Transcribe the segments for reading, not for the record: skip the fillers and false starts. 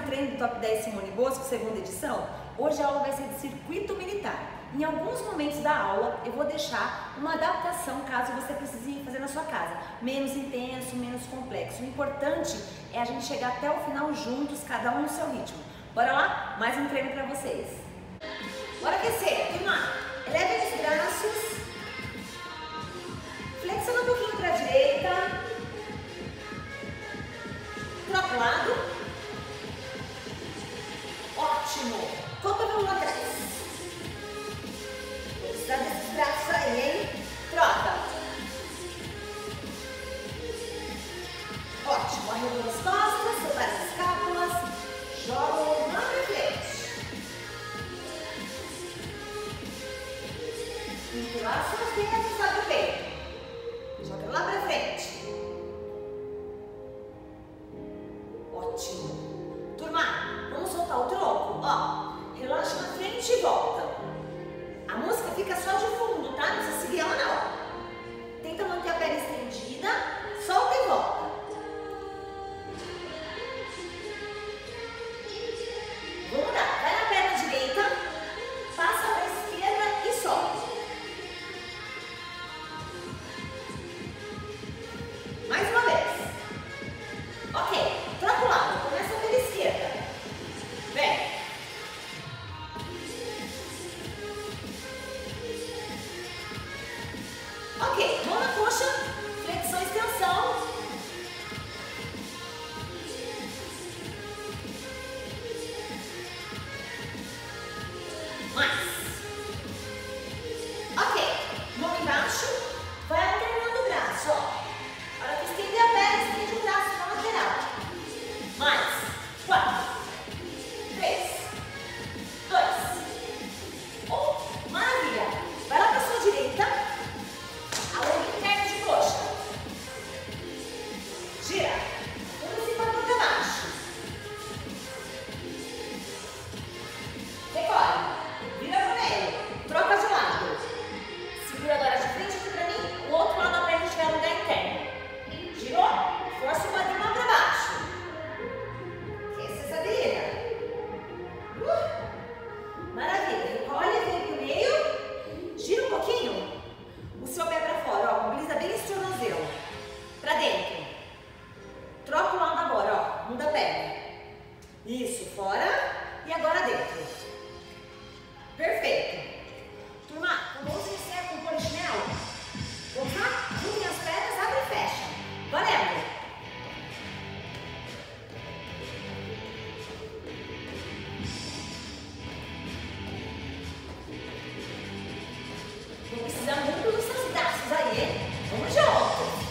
treino do Top 10 Simone Bosco, segunda edição? Hoje a aula vai ser de circuito militar. Em alguns momentos da aula eu vou deixar uma adaptação caso você precise fazer na sua casa. Menos intenso, menos complexo. O importante é a gente chegar até o final juntos, cada um no seu ritmo. Bora lá? Mais um treino para vocês. Bora aquecer, turma! Elevem os braços. Flexiona um pouquinho para a direita. Pro outro lado. Ótimo! Cotovelo lá atrás. Precisa desses braços aí, hein? Troca. Ótimo. Arredonda as costas, separa as escápulas. Joga o ombro lá pra frente. Entrelaça as pernas, sobe o peito. Joga lá pra frente. Ótimo. Turma, vamos soltar o tronco. Ó, relaxa na frente e volta. A música fica só de fundo, tá? Não precisa seguir ela não. Tenta manter a perna estendida, solta e volta. Vamos mudar. Vai na perna direita, passa para a esquerda e sobe. Mais uma vez. Ok, troca o lado. Começa pela esquerda. Vem. Ok, mão na coxa, flexão e extensão. Mais. Ok, mão embaixo, vai alternando o braço, ó. A hora que estender a perna, estende o braço na lateral. Mais. 4, 3, 2, 1. Maravilha. Vai lá para sua direita. Alonga interno de coxa. Gira. Tudo se para baixo. Recolhe. Vira pro meio. Troca de lado. Segura agora de frente aqui pra mim. O outro lado da perna estiver no lugar interno. Girou. Força o quadril lá pra baixo. Esquece essa virilha. Maravilha. Recolhe, vem pro meio. Gira um pouquinho. O seu pé para fora, ó, mobiliza bem esse tornozelo. Para dentro. Troca o lado agora, ó, muda a perna. Isso, fora e agora dentro. Perfeito. Turma, vamos iniciar com o polichinelo? Vamos lá? Juntem as pernas, abre e fecha. Valendo. Vou precisar muito dos seus braços aí, hein? Vamos junto!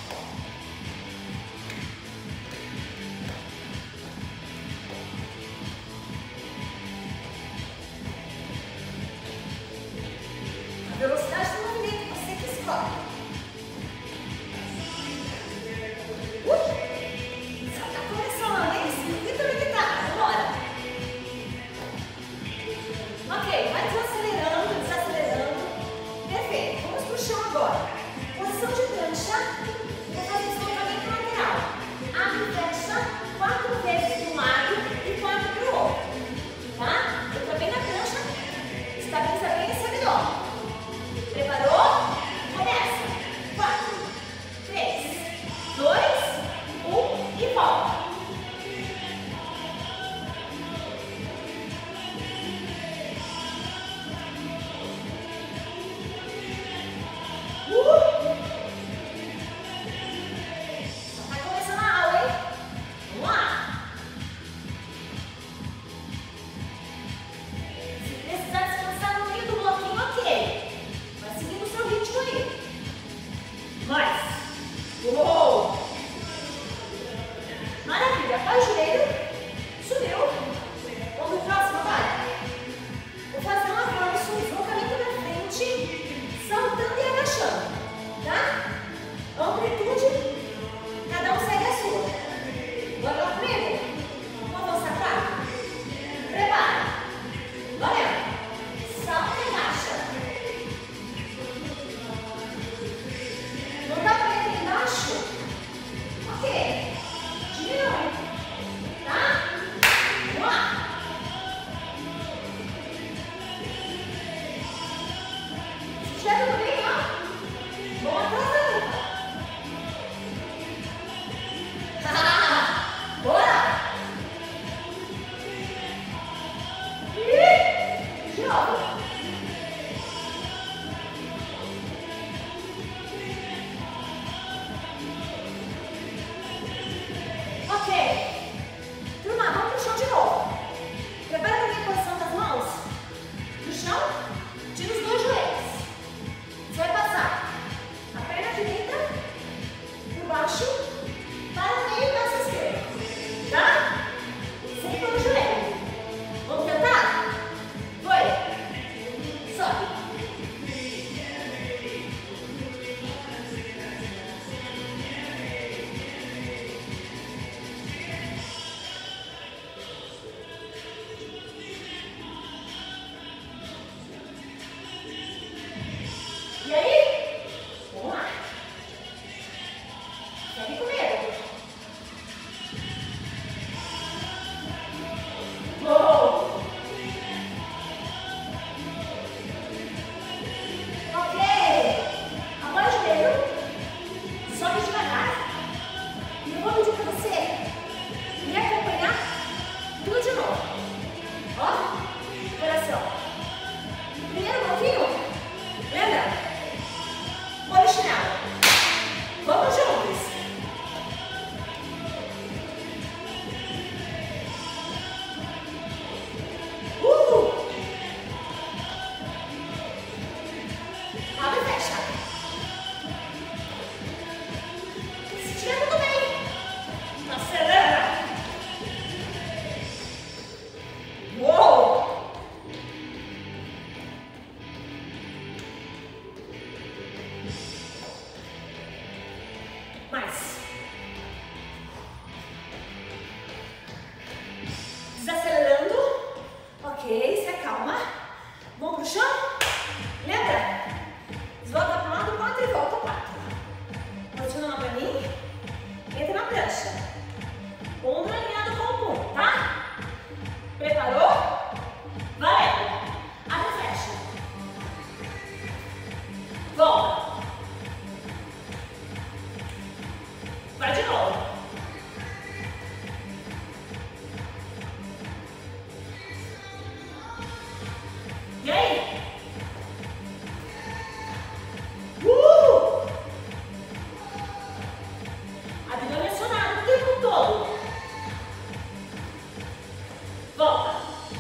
Volta.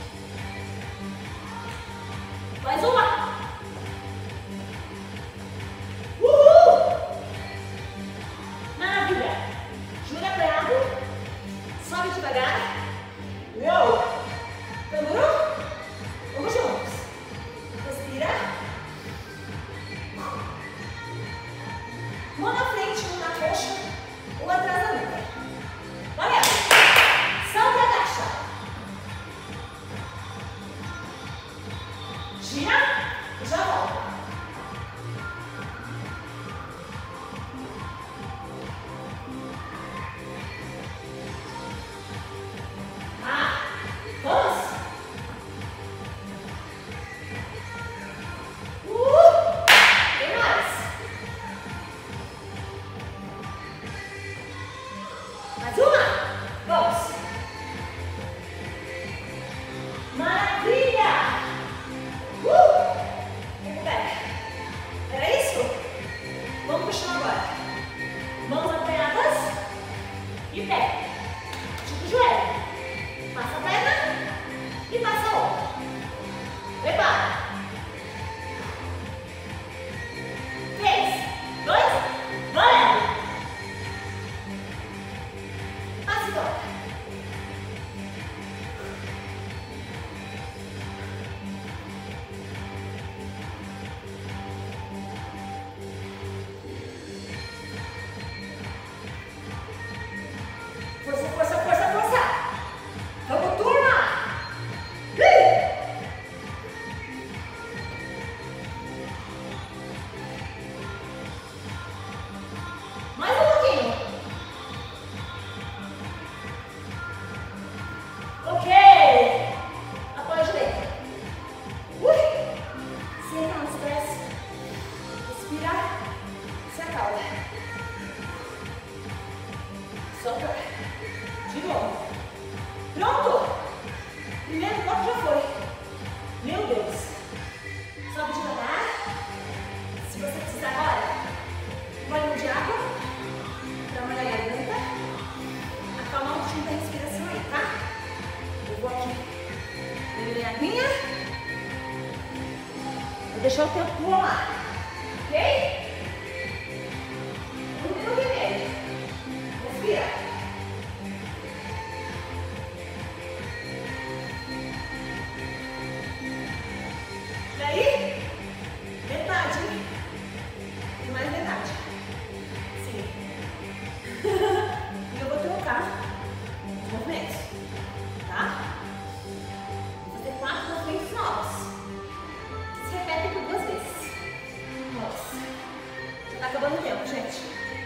Mais uma. Uhul! Maravilha. Jura apoiado. Sobe devagar. Uou. Demorou? Vamos juntos. Respira. Mão na frente, mão na coxa, ou atrás da nuca. Valeu! Salta e agacha. Gira e já volta. Vamos! Tem mais! Mais uma! Vamos! Maravilha! Recupera! Era isso? Vamos pro chão agora. Mãos apoiadas e pé. Tipo o joelho. Passa a perna e passa a outra. Prepara. 3, 2, valendo! Passa e toca. Força, força, força, força! Vamos, turma! Mais um pouquinho. Ok. Apoia a direita. Senta nos pés. Respira. Se acalma. Solta. De novo. Pronto? Primeiro bloco já foi. Meu Deus. Sobe devagar. Se você precisar agora, banho de água. Pra molhar a garganta. Acalmar um pouquinho da respiração aí, tá? Eu vou aqui beber a aguinha. Vou deixar o tempo rolar. Ok? Um minuto e meio. Respira. E aí? Metade. E mais metade. Sim. E eu vou trocar os movimentos. Tá? Vou fazer 4 movimentos novos. Se repetem por 2 vezes. Nossa. Já tá acabando o tempo, gente.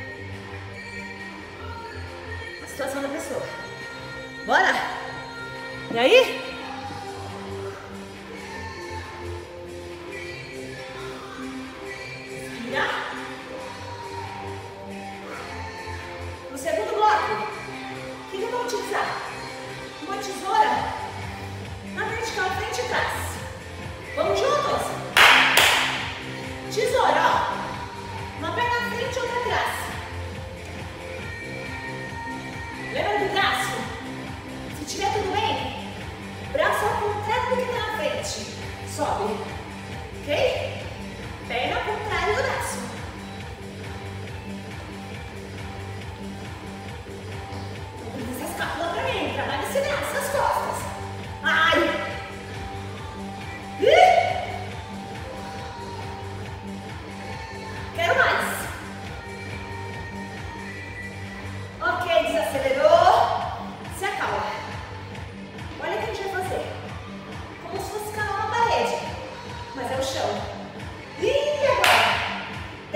A situação da pessoa. Bora? E aí? No segundo bloco, o que eu vou utilizar? Uma tesoura na vertical, frente e trás. Vamos juntos? Tesoura, ó. Uma perna na frente e outra atrás. Lembra do braço? Se tiver tudo bem, braço ao contrário do que está na frente. Sobe. Ok? Perna ao contrário do braço. Essa escápula pra mim. Trabalha esse braço, as costas. Ai! Quero mais. Ok, desacelerou. Se acalma. Olha o que a gente vai fazer. Como se fosse escalar uma parede. Mas é o chão. E agora?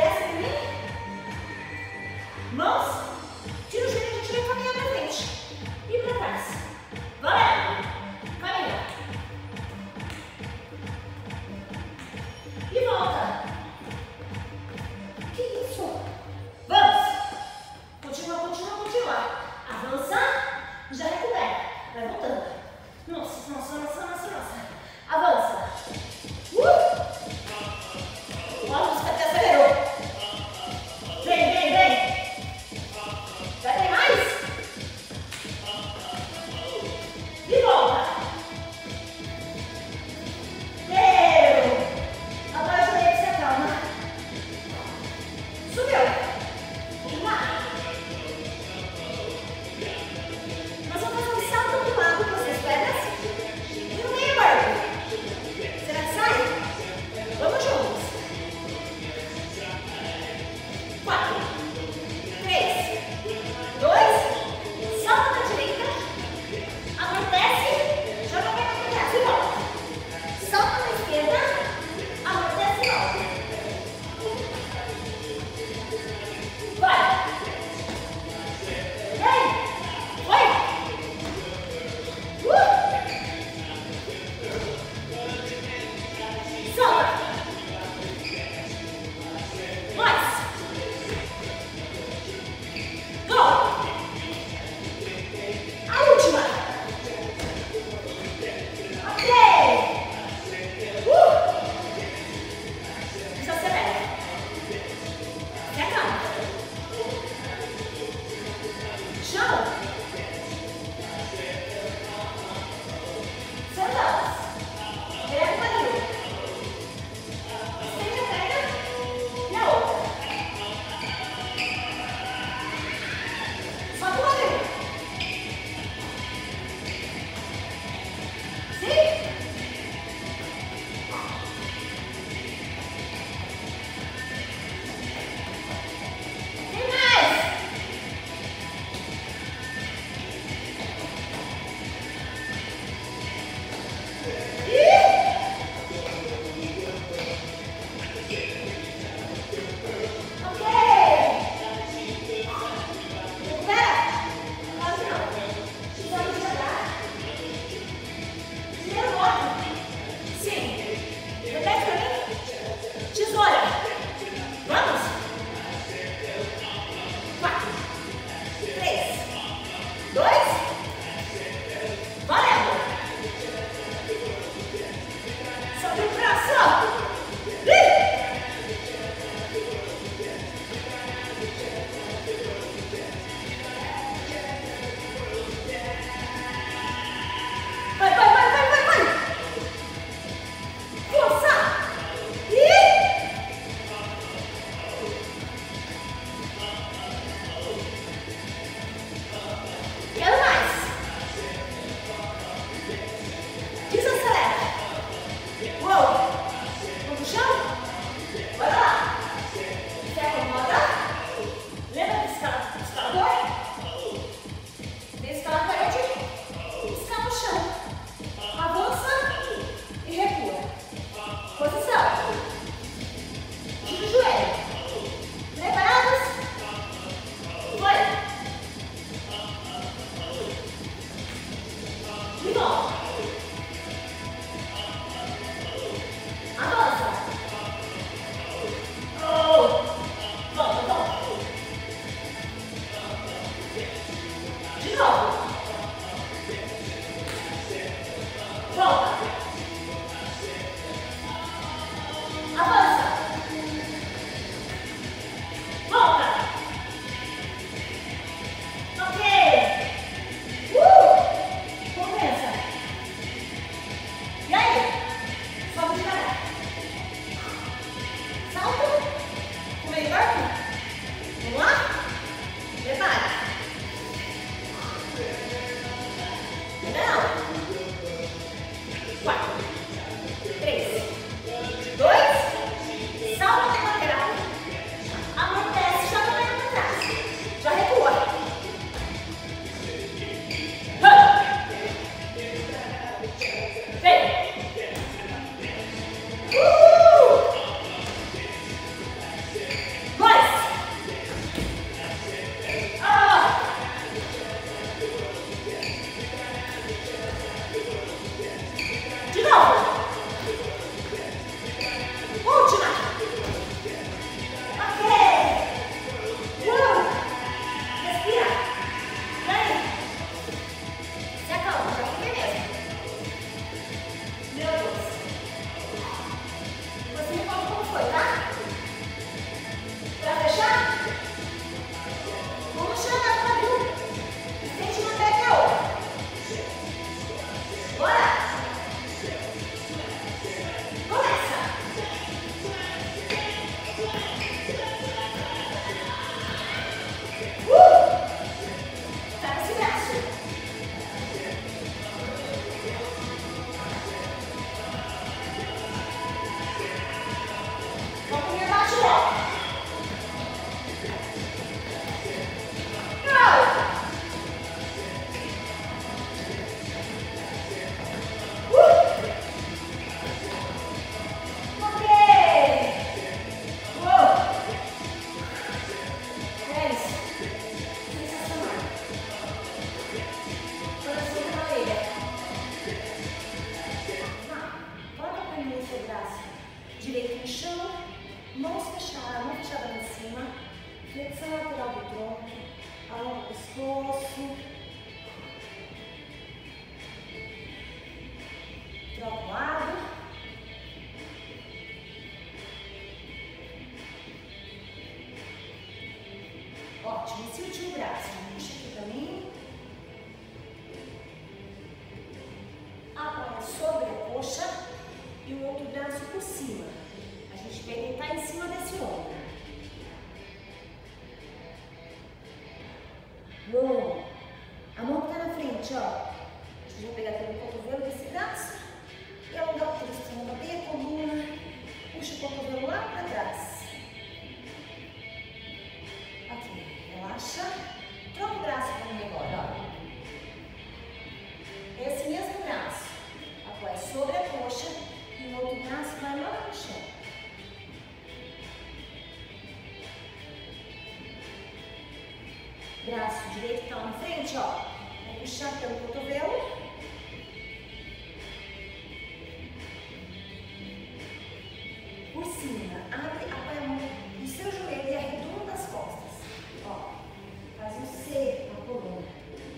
De volta. Avança. Oh. Volta, volta. De novo. Volta. Avança. Volta. Ok. Compensa. E aí? Sobe devagar. Salto. Com meio corpo. Vamos lá? Prepara. Não. 4, 3, 2, salta na lateral. Amortece, joga a perna para trás. Já recua. Vem. Mais. De novo. Última. Ok. Respira. E aí? Se acalma, já fiquei mesmo. Meu Deus. Você me conta como foi, tá? Pra fechar? Vamos chamar o quadril. Sente uma pé que a outra. Bora. Começa. Pega esse braço. Vamos comer bate logo. Ok. É isso. Sensacional. Coração na orelha. Coloca a perninha no seu braço direito no chão, mão fechada lá em cima, flexão lateral do tronco, alonga o pescoço. Troca o lado. Ótimo. Esse último braço, puxa aqui pra mim. Apoia sobre a coxa e o outro braço por cima. A gente vai deitar em cima desse ombro. Bom. A mão que tá na frente, ó. A gente vai pegar pelo cotovelo desse braço e alongar o tríceps, alonga bem a coluna. Puxa o cotovelo lá pra trás. Ok, relaxa. Troca o braço pra mim agora, ó. Esse mesmo braço apoia sobre a coxa e o outro braço vai lá no chão. Braço direito que tá lá na frente, ó. Vai puxar pelo cotovelo. Por cima, abre, apoia a mão no seu joelho e arredonda as costas. Ó, faz um C na coluna.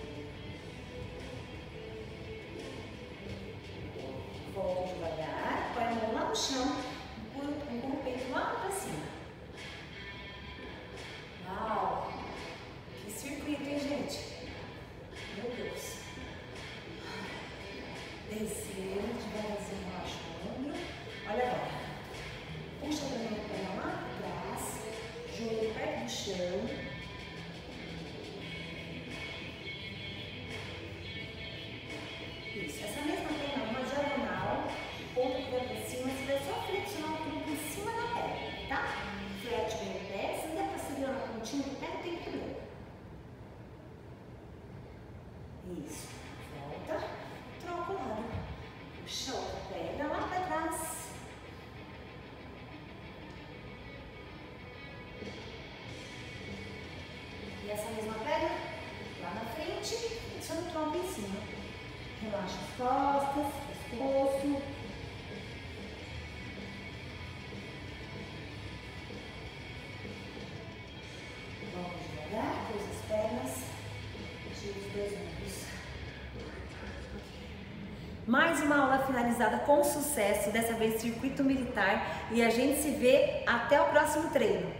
Volta devagar, põe a mão lá no chão, empurra o peito lá pra cima. Uau! Que circuito, hein, gente? Meu Deus! Descendo, devagarzinho, relaxa o ombro. Olha agora. Puxa a perna lá atrás, joelho perto do chão. Isso, essa mesma perna, uma diagonal, ponta que vai pra cima, você vai só flexionar o tronco em cima da perna, tá? Flete bem o pé, se não der pra segurar na pontinha do pé, não tem problema. Isso, volta, troca o lado, puxa outra perna lá pra trás. E essa mesma perna lá na frente, flexiona o tronco em cima. Relaxa as costas, pescoço. Vamos devagar, cruza as pernas. Tira os dois ombros. Mais uma aula finalizada com sucesso, dessa vez circuito militar. E a gente se vê até o próximo treino.